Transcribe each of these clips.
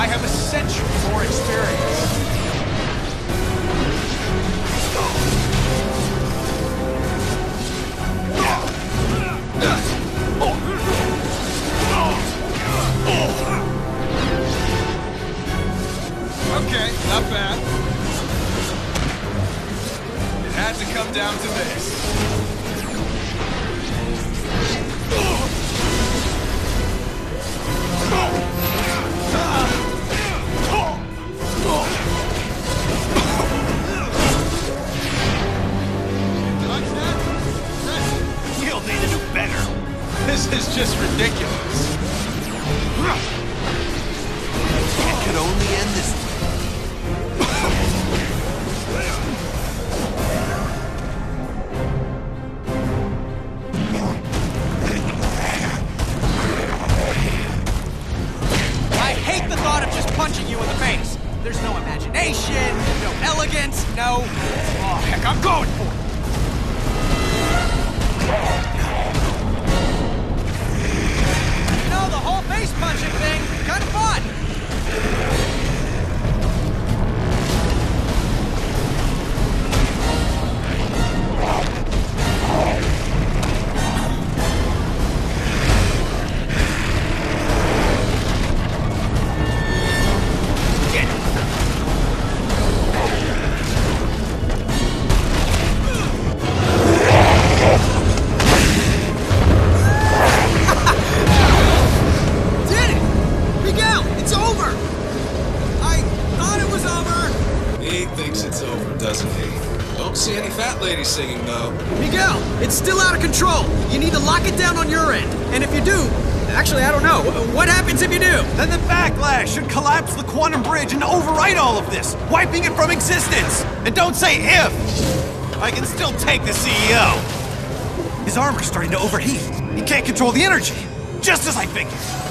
I have a century more experience. Okay, not bad. It had to come down to this. You'll need to do better. This is just ridiculous. It could only end this way. I hate the thought of just punching you in the face. There's no imagination, no elegance, no... Oh, heck, I'm going for it! You know, the whole face punching thing, kind of fun! Singing though. Miguel, it's still out of control. You need to lock it down on your end. And if you do, actually, I don't know. What happens if you do? Then the backlash should collapse the quantum bridge and overwrite all of this, wiping it from existence. And don't say if. I can still take the CEO. His armor's starting to overheat. He can't control the energy. Just as I figured.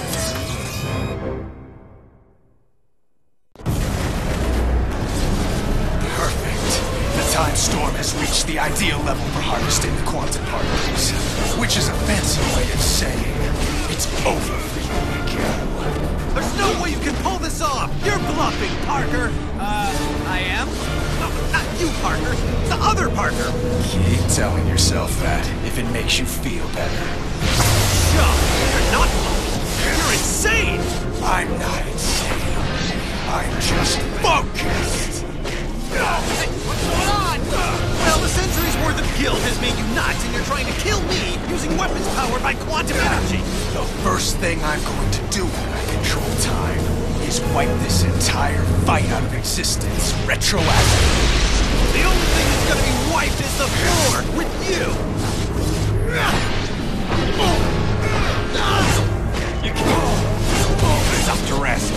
Time storm has reached the ideal level for harvesting the quantum particles, which is a fancy way of saying it's over for you, Miguel. There's no way you can pull this off! You're bluffing, Parker! I am? No, not you, Parker. The other Parker! Keep telling yourself that, if it makes you feel better. Shut! You're not bluffing! You're insane! I'm not insane. I'm just focused! Hey, what's going on? Well, the century's worth of guilt has made you nuts, and you're trying to kill me using weapons powered by quantum energy! The first thing I'm going to do when I control time is wipe this entire fight out of existence retroactively. The only thing that's gonna be wiped is the floor with you! You can't... It's up to rest.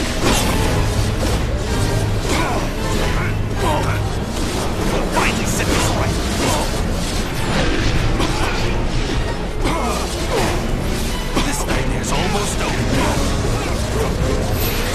We'll finally set this right. This nightmare's almost over.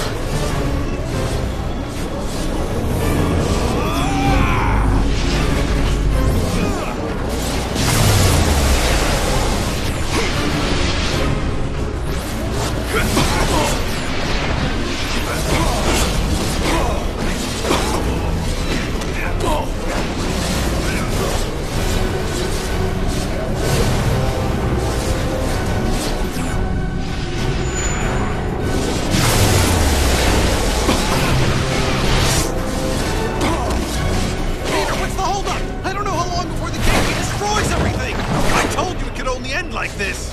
Like this.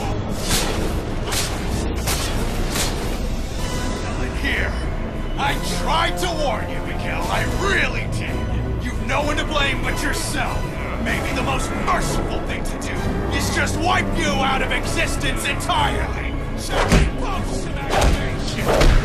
Well, in here, I tried to warn you, Miguel. I really did. You've no one to blame but yourself. Maybe the most merciful thing to do is just wipe you out of existence entirely. So close to activation.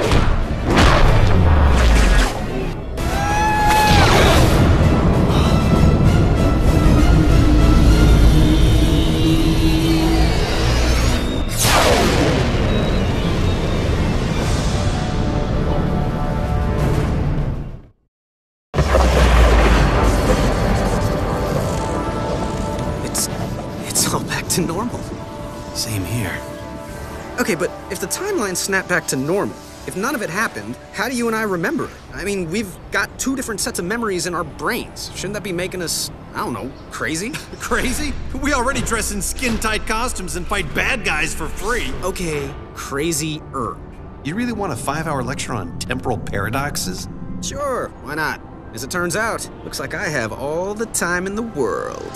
To normal. Same here. Okay, but if the timeline snapped back to normal, If none of it happened, how do you and I remember it? I mean, we've got two different sets of memories in our brains. Shouldn't that be making us, I don't know, crazy? Crazy? We already dress in skin-tight costumes and fight bad guys for free. Okay, crazy-er. You really want a 5-hour lecture on temporal paradoxes? Sure, why not? As it turns out, looks like I have all the time in the world.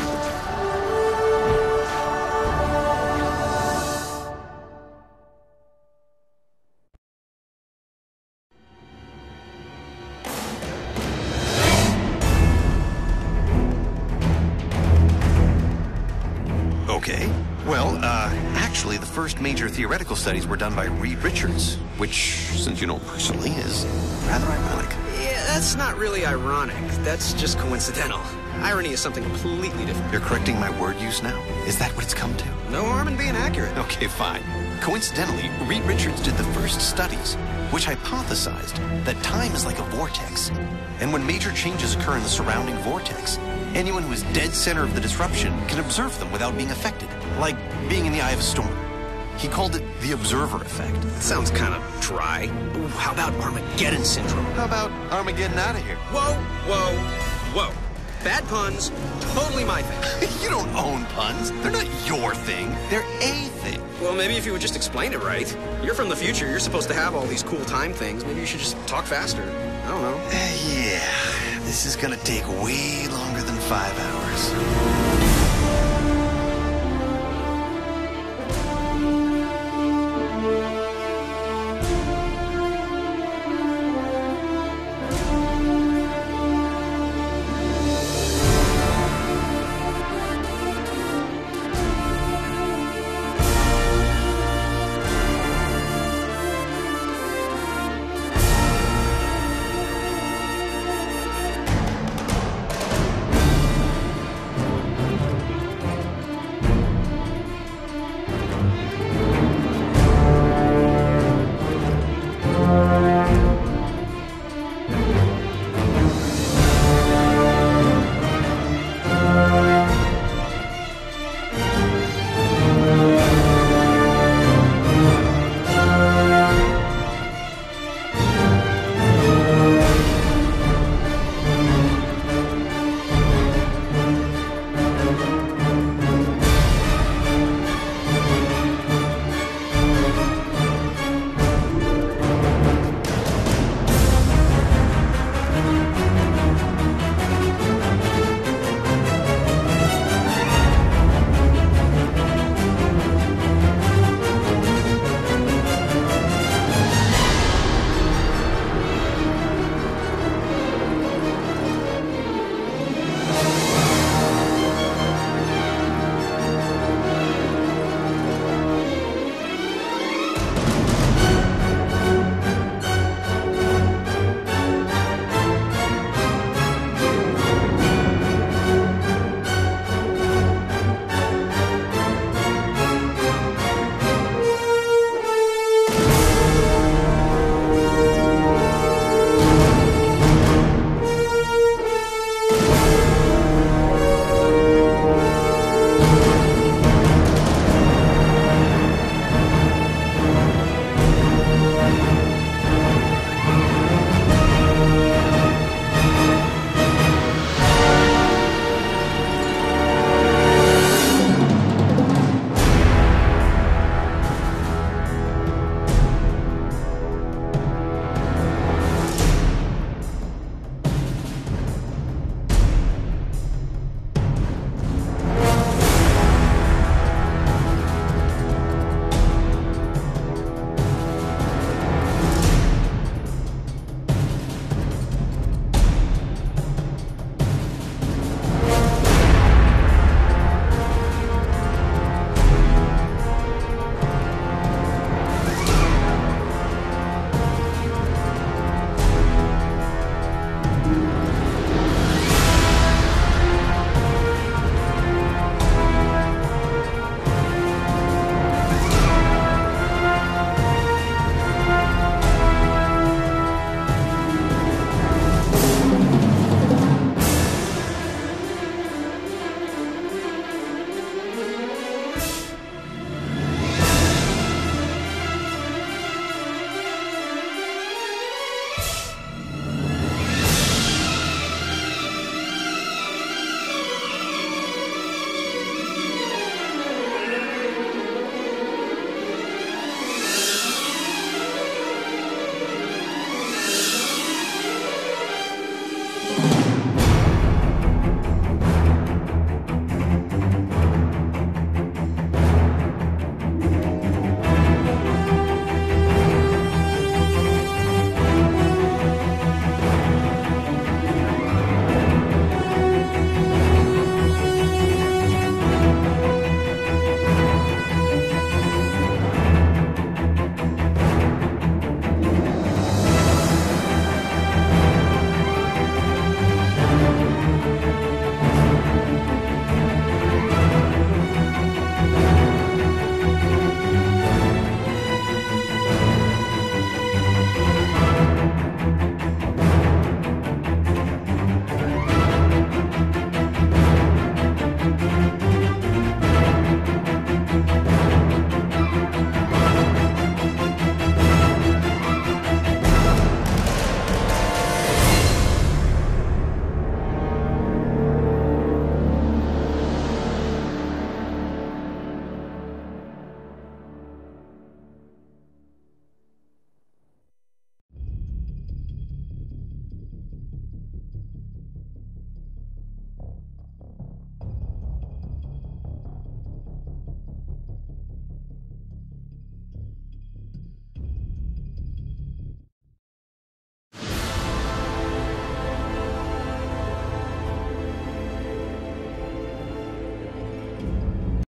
Okay. Well, actually, the first major theoretical studies were done by Reed Richards, which, since you know personally, is rather ironic. Yeah, that's not really ironic. That's just coincidental. Irony is something completely different. You're correcting my word use now? Is that what it's come to? No harm in being accurate. Okay, fine. Coincidentally, Reed Richards did the first studies, which hypothesized that time is like a vortex. And when major changes occur in the surrounding vortex, anyone who is dead center of the disruption can observe them without being affected, like being in the eye of a storm. He called it the observer effect. That sounds kind of dry. Ooh, how about Armageddon syndrome? How about Armageddon out of here? Whoa, whoa, whoa. Bad puns, totally my thing. You don't own puns. They're not your thing. They're a thing. Well, maybe if you would just explain it right. You're from the future. You're supposed to have all these cool time things. Maybe you should just talk faster. I don't know. Yeah, this is gonna take way longer than 5 hours.